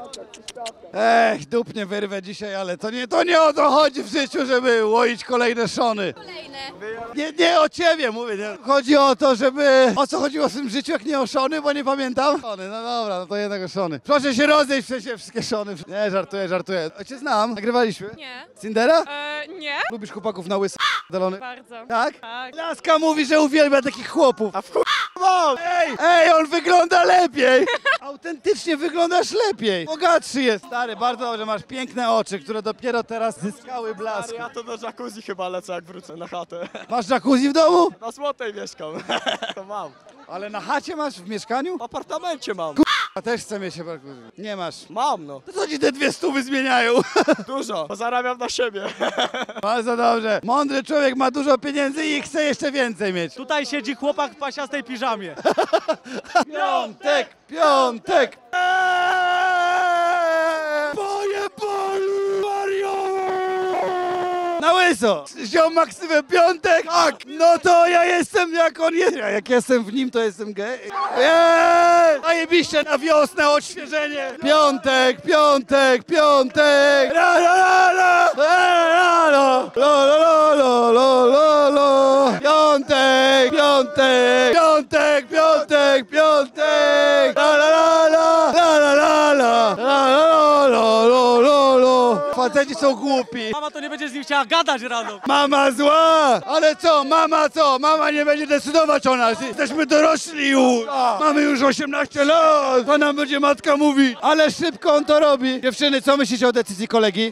Speaker 1: Ech, dupnie wyrwę dzisiaj, ale to nie, to nie o to chodzi w życiu, żeby łoić kolejne szony.
Speaker 5: Kolejne.
Speaker 1: Nie, nie o ciebie mówię, nie. Chodzi o to, żeby... O co chodziło w tym życiu, jak nie o szony, bo nie pamiętam? Szony, no dobra, no to jednak o szony. Proszę się rozejść, w sensie wszystkie szony. Nie, żartuję, żartuję. O, cię znam, nagrywaliśmy?
Speaker 6: Nie.
Speaker 1: Cindera?
Speaker 6: E, nie.
Speaker 1: Lubisz chłopaków na łysy dalony?
Speaker 6: Bardzo.
Speaker 1: Tak?
Speaker 6: Tak.
Speaker 1: Laska mówi, że uwielbia takich chłopów. A w mam! Ej, ej, on wygląda lepiej! Autentycznie wyglądasz lepiej. Bogatszy jest. Stary, bardzo dobrze, masz piękne oczy, które dopiero teraz zyskały blask.
Speaker 3: Ja to do jacuzzi chyba lecę, jak wrócę na chatę.
Speaker 1: Masz jacuzzi w domu?
Speaker 3: Na Złotej mieszkam. To mam.
Speaker 1: Ale na chacie masz w mieszkaniu?
Speaker 3: W apartamencie mam.
Speaker 1: A też chcę mieć się jacuzzi. Nie masz.
Speaker 3: Mam, no.
Speaker 1: To co ci te dwie stówy zmieniają?
Speaker 3: Dużo. Bo zarabiam na siebie.
Speaker 1: Bardzo dobrze. Mądry człowiek ma dużo pieniędzy i chce jeszcze więcej mieć.
Speaker 2: Tutaj siedzi chłopak w pasiastej piżamie.
Speaker 1: Piątek, piątek! Boję boli, Mario! Na łyso! Ziom maksywę piątek? Tak! No to ja jestem jak on jest. Ja jak jestem w nim, to jestem gej. Eee! Zajebiście na wiosnę, odświeżenie! Piątek, piątek, piątek! La la la la! La la la! La la la la la la! Piątek, piątek, piątek, piątek, piątek! La la la la! La la la la! La la la la la la! Faceci są głupi.
Speaker 2: Mama to nie będzie z nim chciała gadać rano.
Speaker 1: Mama zła! Ale co, mama co? Mama nie będzie decydować o nas. Jesteśmy dorośli już. Mamy już osiemnaście lat. To nam będzie matka mówić. Ale szybko on to robi. Dziewczyny, co myślicie o decyzji kolegi?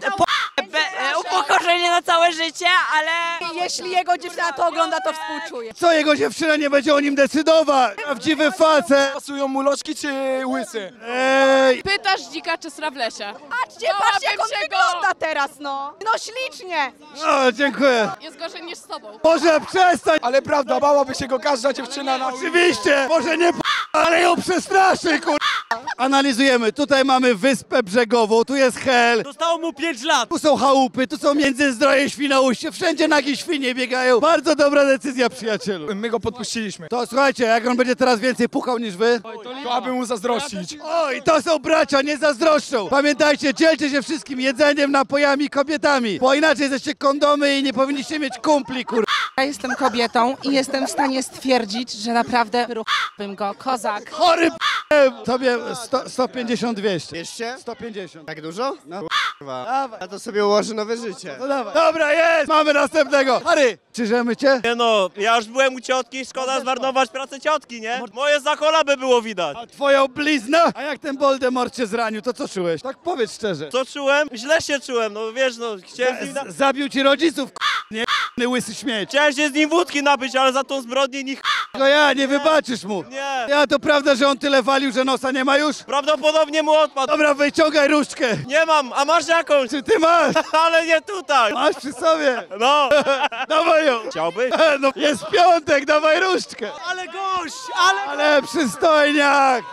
Speaker 7: Upokorzenie na całe życie, ale...
Speaker 4: Jeśli jego dziewczyna to ogląda, to współczuje.
Speaker 1: Co jego dziewczyna nie będzie o nim decydować? Prawdziwy facet.
Speaker 3: Pasują mu loczki czy łysy?
Speaker 1: Ej!
Speaker 5: Pytasz dzika czy srablesia.
Speaker 4: Patrzcie, patrzcie jak on wygląda teraz, no. No ślicznie.
Speaker 1: O, dziękuję.
Speaker 5: Jest gorzej niż z tobą.
Speaker 1: Może przestań.
Speaker 3: Ale prawda, bałaby się go każda dziewczyna na...
Speaker 1: Oczywiście. Może nie p... ale ją przestraszy, kur... Analizujemy. Tutaj mamy Wyspę Brzegową, tu jest Hel.
Speaker 2: Zostało mu pięć lat.
Speaker 1: Tu są chałupy, tu są Międzyzdroje, Świnoujście, wszędzie nagie świnie biegają. Bardzo dobra decyzja, przyjacielu.
Speaker 3: My go podpuściliśmy.
Speaker 1: To słuchajcie, jak on będzie teraz więcej pukał niż wy?
Speaker 3: To aby mu zazdrościć.
Speaker 1: Oj, to są bracia, nie zazdroszczą. Pamiętajcie, dzielcie się wszystkim jedzeniem, napojami, kobietami. Bo inaczej jesteście kondomy i nie powinniście mieć kumpli, kur...
Speaker 4: Ja jestem kobietą i jestem w stanie stwierdzić, że naprawdę wyruchałbym go, kozak.
Speaker 1: Chory p***em. Tobie sto, sto pięćdziesiąt, dwieście.
Speaker 10: Jeszcze?
Speaker 1: sto pięćdziesiąt.
Speaker 10: Tak dużo?
Speaker 1: No.
Speaker 10: Kurwa.
Speaker 1: Dawaj.
Speaker 10: Ja to sobie ułożę nowe życie.
Speaker 1: No dawaj. Dobra, jest! Mamy następnego. Harry, czyżemy cię?
Speaker 2: Nie no, ja już byłem u ciotki, szkoda zmarnować pracę ciotki, nie? Moje zakola by było widać.
Speaker 1: A twoja blizna? A jak ten Voldemort cię zranił, to co czułeś? Tak powiedz szczerze.
Speaker 2: Co czułem? Źle się czułem, no wiesz, no chciałem...
Speaker 1: Z, zabił ci rodziców, k***, nie? łysy śmieć.
Speaker 2: Chciałem się z nim wódki nabyć, ale za tą zbrodnię nikt.
Speaker 1: No ja, nie wybaczysz mu.
Speaker 2: Nie.
Speaker 1: Ja, to prawda, że on tyle walił, że nosa nie ma już?
Speaker 2: Prawdopodobnie mu odpadł.
Speaker 1: Dobra, wyciągaj różdżkę.
Speaker 2: Nie mam, a masz jakąś?
Speaker 1: Czy ty masz?
Speaker 2: Ale nie tutaj.
Speaker 1: Masz przy sobie.
Speaker 2: No.
Speaker 1: Dawaj ją.
Speaker 2: Chciałbyś?
Speaker 1: No, jest piątek, dawaj różdżkę.
Speaker 2: Ale gość, ale...
Speaker 1: Ale przystojniak.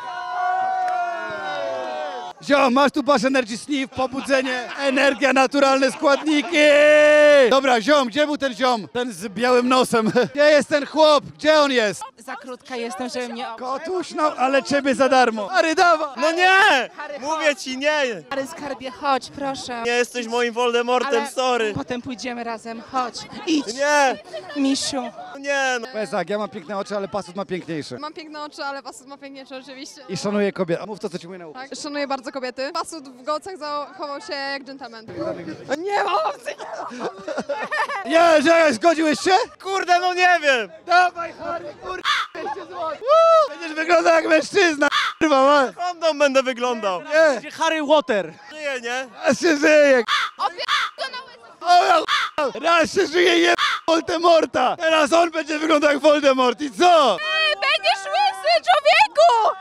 Speaker 1: Ziom, masz tu Bash Energy Sniff, pobudzenie, energia, naturalne składniki! Dobra, ziom, gdzie był ten ziom? Ten z białym nosem. Gdzie jest ten chłop? Gdzie on jest?
Speaker 4: Za krótka jestem, żeby mnie...
Speaker 1: Kotuś, no, ale ciebie za darmo. Harry, dawaj!
Speaker 2: No nie! Mówię ci, nie!
Speaker 4: Harry, skarbie, chodź, proszę.
Speaker 2: Nie jesteś moim Voldemortem,
Speaker 4: Ale
Speaker 2: sorry.
Speaker 4: potem pójdziemy razem, chodź. Idź,
Speaker 2: Nie!
Speaker 4: misiu.
Speaker 2: Nie no.
Speaker 1: Powiedz tak, ja mam piękne oczy, ale Pasut ma piękniejsze.
Speaker 5: Mam piękne oczy, ale Pasut ma piękniejsze oczywiście.
Speaker 1: I szanuję kobietę. Mów to, co ci mówię na ucho.
Speaker 5: Tak, szanuję bardzo kobiety. Pasut w golcach zachował się jak dżentelmen.
Speaker 4: Nie ma opcji.
Speaker 1: Nie, że zgodziłeś się?
Speaker 2: Kurde, no nie wiem!
Speaker 1: Dawaj, Harry, kurde, dwieście złotych. Będziesz wyglądał jak mężczyzna, kurwa, ma.
Speaker 2: Kondą będę wyglądał.
Speaker 1: Nie,
Speaker 11: Harry Water.
Speaker 2: Żyję, nie?
Speaker 1: raz się żyje. O, ja raz się żyje, je Voldemorta. Teraz on będzie wyglądał jak Voldemort i co?
Speaker 5: Będziesz łysy, człowieku!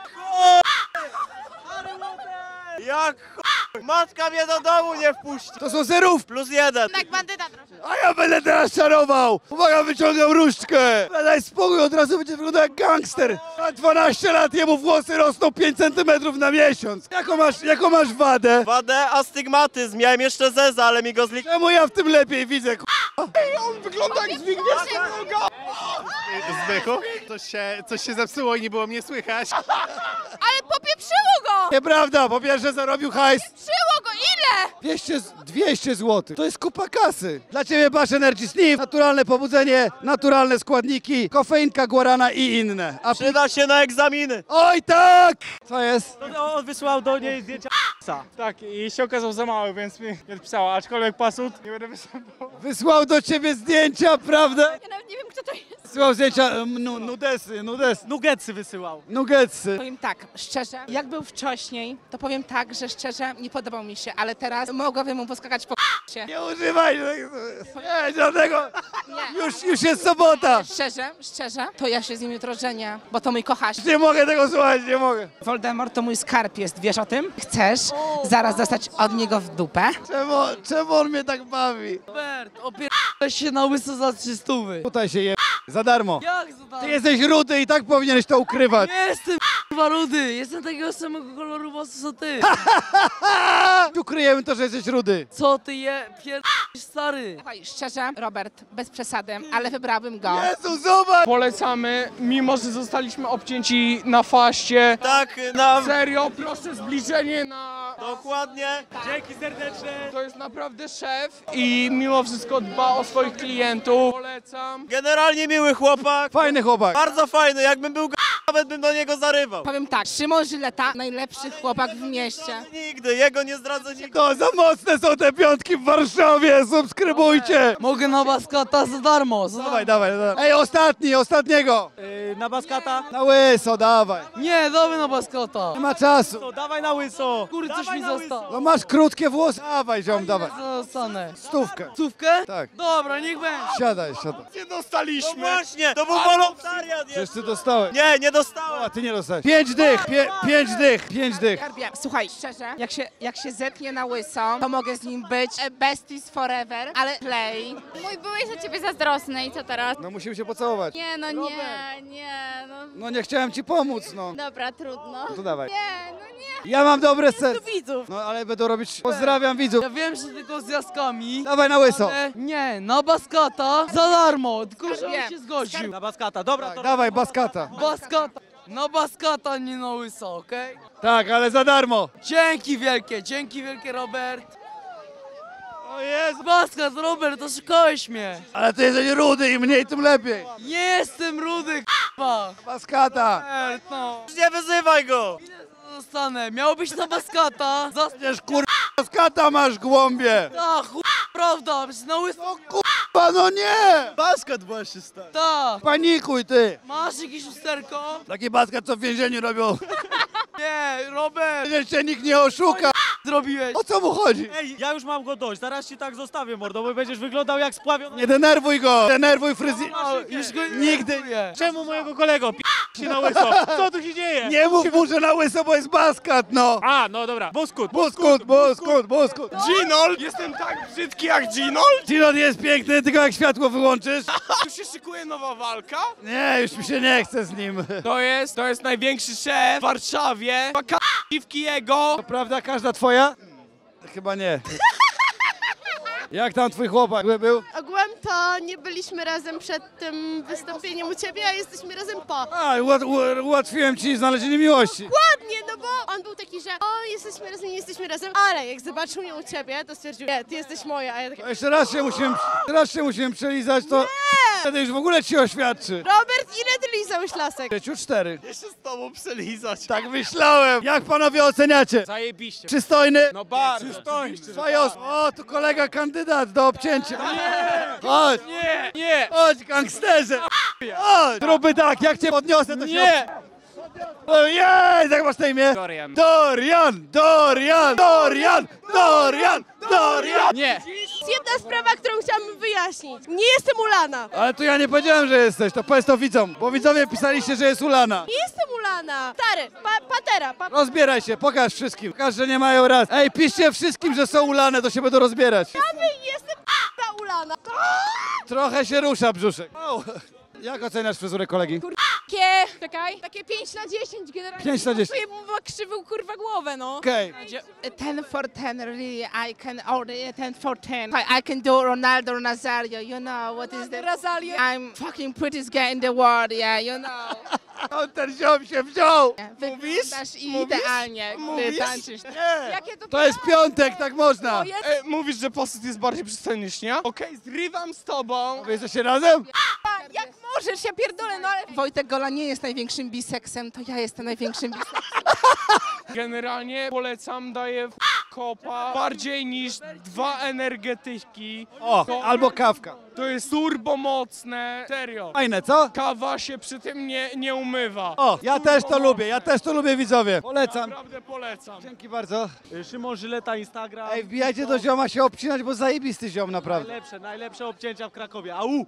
Speaker 2: Jak ch... Matka mnie do domu nie wpuści.
Speaker 1: To są zerów.
Speaker 2: Plus jeden.
Speaker 5: Tak, bandyta troszkę.
Speaker 1: A ja będę teraz czarował! Uwaga, wyciągam różdżkę! Daj spokój, od razu będzie wyglądał jak gangster! Ma dwanaście lat, jemu włosy rosną pięć centymetrów na miesiąc! Jaką masz, jaką masz wadę?
Speaker 2: Wadę, astygmatyzm. Miałem jeszcze zeza, ale mi go zlik...
Speaker 1: Czemu ja w tym lepiej widzę, k***a? Ej, on wygląda jak Zbigniew Siemoga!
Speaker 11: Zbychu? Coś się, coś się zepsuło i nie było mnie słychać.
Speaker 5: Ale popieprzyło go!
Speaker 1: Nieprawda, po pierwsze zarobił hajs
Speaker 5: Popieprzyło go, ile?
Speaker 1: dwieście, dwieście złotych. To jest kupa kasy. Dla ciebie Bash Energy Sniff, naturalne pobudzenie, naturalne składniki, kofeinka, guarana i inne. A przy...
Speaker 2: Przyda się na egzaminy.
Speaker 1: Oj tak! Co jest?
Speaker 11: No, on wysłał do niej zdjęcia psa. Tak, i się okazał za mały, więc mi nie odpisała. Aczkolwiek Pasut nie będę wysyłał.
Speaker 1: Wysłał do ciebie zdjęcia, prawda?
Speaker 5: Ja nawet nie wiem, kto to jest.
Speaker 1: Wysłał zdjęcia em, nu, nudesy, nudesy,
Speaker 11: Nuggetsy wysyłał.
Speaker 1: nuggetsy.
Speaker 4: Powiem tak, szczerze, jak był wcześniej, to powiem tak, że szczerze nie podobał mi się, ale teraz mogłabym mu poskakać po się.
Speaker 1: Nie używaj tego. Nie, żadnego.
Speaker 4: Nie.
Speaker 1: Już, już jest sobota.
Speaker 4: Szczerze, szczerze, to ja się z nim jutro żenię, bo to mój kochaś.
Speaker 1: Nie mogę tego słuchać, nie mogę.
Speaker 4: Voldemort to mój skarb jest, wiesz o tym? Chcesz zaraz dostać od niego w dupę?
Speaker 1: Czemu, czemu on mnie tak bawi?
Speaker 8: Robert, opierdolę się na łyso za trzystówy.
Speaker 1: Tutaj się je za darmo.
Speaker 8: Jak za darmo?
Speaker 1: Ty jesteś rudy i tak powinieneś to ukrywać.
Speaker 8: Nie jestem k***wa rudy, jestem takiego samego koloru włosów co ty.
Speaker 1: Tu kryjemy to, że jesteś rudy.
Speaker 8: Co ty je, pierdolisz stary.
Speaker 4: Słuchaj, szczerze, Robert, bez przesady, ale wybrałabym go.
Speaker 1: Jezu, zobacz!
Speaker 3: Polecamy, mimo że zostaliśmy obcięci na faście.
Speaker 2: Tak, nam...
Speaker 3: Serio, proszę zbliżenie na...
Speaker 2: Dokładnie.
Speaker 11: Dzięki serdeczne.
Speaker 3: To jest naprawdę szef i mimo wszystko dba o swoich klientów. Polecam.
Speaker 2: Generalnie miły chłopak.
Speaker 1: Fajny chłopak.
Speaker 2: Bardzo fajny. Jakbym był g... nawet bym do niego zarywał.
Speaker 4: Powiem tak, Szymon Żyleta, najlepszy chłopak w mieście.
Speaker 2: Nigdy, jego nie zdradzę nigdy.
Speaker 1: To za mocne są te piątki w Warszawie, subskrybujcie.
Speaker 8: Mogę na baskata za darmo. Za
Speaker 1: Dawaj, dawaj, dawaj. Ej, ostatni, ostatniego.
Speaker 11: Yy, na baskata?
Speaker 1: Na łyso, dawaj.
Speaker 8: Nie, dawaj na baskata.
Speaker 1: Nie ma czasu.
Speaker 11: To dawaj na łyso.
Speaker 8: Kurde, coś
Speaker 11: Dawaj
Speaker 8: mi
Speaker 11: na
Speaker 8: zostało.
Speaker 1: No masz krótkie włosy. Dawaj, ziom, dawaj.
Speaker 8: Zostanę.
Speaker 1: Stówkę.
Speaker 8: Stówkę?
Speaker 1: Tak.
Speaker 8: Dobra, niech będzie.
Speaker 1: Siadaj, siadaj.
Speaker 2: Nie dostaliśmy. No właśnie, to był wolontariat.
Speaker 1: Przecież ty dostałeś.
Speaker 2: Nie, nie dostałem.
Speaker 1: A ty nie dostałeś. Pięć dych, pie, pięć dych, pięć dych.
Speaker 4: Skarbie, słuchaj, szczerze, jak się, jak się zetnie na łyso, to mogę z nim być e, besties forever, ale play.
Speaker 6: Mój były jest o ciebie zazdrosny i co teraz?
Speaker 1: No musimy się pocałować.
Speaker 6: Nie, no nie, nie, no
Speaker 1: No nie chciałem ci pomóc, no.
Speaker 6: dobra, trudno.
Speaker 1: No to dawaj.
Speaker 6: Nie, no nie.
Speaker 1: Ja mam dobre serce.
Speaker 8: Widzów.
Speaker 1: No ale będą robić... Pozdrawiam widzów.
Speaker 8: Ja wiem, że tylko z jaskami.
Speaker 1: Dawaj na łyso.
Speaker 8: Ale nie, na baskata za darmo, tylko że on
Speaker 4: Skarbie.
Speaker 8: się zgodził.
Speaker 11: Na baskata, dobra.
Speaker 1: Tak,
Speaker 11: To...
Speaker 1: dawaj, baskata.
Speaker 8: Baskata. Na baskata, nie na łyso, okej?
Speaker 1: Tak, ale za darmo.
Speaker 8: Dzięki wielkie, dzięki wielkie Robert.
Speaker 1: O Jezu.
Speaker 8: Baskat, Robert, oszukałeś mnie.
Speaker 1: Ale ty jesteś rudy i mniej tym lepiej.
Speaker 8: Nie jestem rudy, k***a.
Speaker 1: Baskata.
Speaker 8: Robert, no.
Speaker 2: Nie wyzywaj go.
Speaker 8: Zostanę, miał być na baskata. Za...
Speaker 1: Przecież kur... baskata masz, głąbie.
Speaker 8: Ta, chuj, prawda, przecież na łyso.
Speaker 1: Kurwa, no nie.
Speaker 11: Baskat właśnie stary.
Speaker 8: Ta.
Speaker 1: Panikuj ty.
Speaker 8: Masz jakieś lusterko?
Speaker 1: Taki baskat, co w więzieniu robią.
Speaker 8: Nie, Robert.
Speaker 1: Przecież cię nikt nie oszuka.
Speaker 8: zrobiłeś?
Speaker 1: O co mu chodzi?
Speaker 10: Ej, ja już mam go dość, zaraz ci tak zostawię, mordo, bo będziesz wyglądał jak spławiony.
Speaker 1: Nie denerwuj go! Denerwuj fryzjer...
Speaker 8: Już go
Speaker 1: Nigdy nie!
Speaker 10: Czemu mojego kolego p*** się na łyso? Co tu się dzieje?
Speaker 1: Nie mów mu, że na łyso, bo jest baskat, no!
Speaker 10: A, no dobra, Buskut.
Speaker 1: Buskut, buskut, buskut!
Speaker 3: Ginol! Jestem tak brzydki jak Ginol?
Speaker 1: Ginol jest piękny, tylko jak światło wyłączysz...
Speaker 3: Już się szykuje nowa walka?
Speaker 1: Nie, już mi się nie chce z nim.
Speaker 3: To jest, to jest największy szef w Warszawie. K***, dziwki jego.
Speaker 1: To prawda każda twoja? Chyba nie. Jak tam twój chłopak był?
Speaker 7: Ogółem to nie byliśmy razem przed tym wystąpieniem u ciebie, a jesteśmy razem po.
Speaker 1: A, ułat, u- ułatwiłem ci znalezienie miłości.
Speaker 7: Ładnie, no bo on był taki, że o, jesteśmy razem, nie jesteśmy razem, ale jak zobaczył mnie u ciebie, to stwierdził, nie, ty jesteś moja, a ja taka...
Speaker 1: To jeszcze raz się musimy, raz się musimy przelizać, to wtedy już w ogóle ci oświadczy.
Speaker 7: Robert, ile ty lizałeś lasek?
Speaker 1: Pięciu cztery.
Speaker 3: Jeszcze z tobą przelizać.
Speaker 1: Tak myślałem. Jak panowie oceniacie?
Speaker 3: Zajebiście.
Speaker 1: Przystojny?
Speaker 3: No bardzo.
Speaker 1: Fajos. O, tu kolega kandydat do obcięcia. Nie! Chodź,
Speaker 3: Nie, nie.
Speaker 1: chodź, gangsterze. Chodź. Zróbmy tak, jak cię podniosę, to się...
Speaker 3: Nie.
Speaker 1: Ojej, jak masz na imię?
Speaker 3: Dorian.
Speaker 1: Dorian, Dorian, Dorian, Dorian, Dorian.
Speaker 3: Nie.
Speaker 7: Jest jedna sprawa, którą chciałabym wyjaśnić. Nie jestem ulana.
Speaker 1: Ale to ja nie powiedziałem, że jesteś, to powiedz to widzom, bo widzowie pisaliście, że jest ulana.
Speaker 7: Nie jestem ulana. Stary, pa, patera, pa...
Speaker 1: Rozbieraj się, pokaż wszystkim, pokaż, że nie mają raz. Ej, piszcie wszystkim, że są ulane, to się będą rozbierać.
Speaker 7: Ja nie jestem ta ulana.
Speaker 1: Trochę się rusza brzuszek. Au. Jak oceniasz fryzurę kolegi?
Speaker 5: Takie, czekaj, takie pięć na dziesięć generalnie.
Speaker 1: pięć na dziesięć.
Speaker 5: Czuję, bo krzywył kurwa głowę, no.
Speaker 1: Okej.
Speaker 4: ten for ten, really, I can only ten for ten. I, I can do Ronaldo Nazario, you know, what is that?
Speaker 5: Rosario.
Speaker 4: I'm fucking prettiest guy in the world, yeah, you know.
Speaker 1: On ten ziom się wziął.
Speaker 4: Wyglądasz idealnie, gdy
Speaker 3: Mówisz?
Speaker 4: tańczysz.
Speaker 5: Jakie to
Speaker 1: To jest piątek, tak można.
Speaker 5: jest?
Speaker 3: E, mówisz, że posyt jest bardziej przystojny niż ja? Okej, zrywam z tobą.
Speaker 1: Wy jesteście razem?
Speaker 5: Jak możesz, ja pierdolę, no ale...
Speaker 4: Wojtek Gola nie jest największym biseksem, to ja jestem największym biseksem.
Speaker 3: Generalnie polecam, daję w kopa bardziej niż dwa energetyki.
Speaker 1: O,
Speaker 3: To-
Speaker 1: albo kawka.
Speaker 3: To jest turbo mocne. Serio.
Speaker 1: Fajne, co?
Speaker 3: Kawa się przy tym nie, nie umywa.
Speaker 1: O, ja też to lubię, ja też to lubię, widzowie. Polecam.
Speaker 3: Naprawdę polecam.
Speaker 1: Dzięki bardzo.
Speaker 10: Szymon Żyleta, Instagram.
Speaker 1: Ej, wbijajcie do zioma się obcinać, bo zajebisty ziom, naprawdę.
Speaker 10: Najlepsze, najlepsze obcięcia w Krakowie. Au!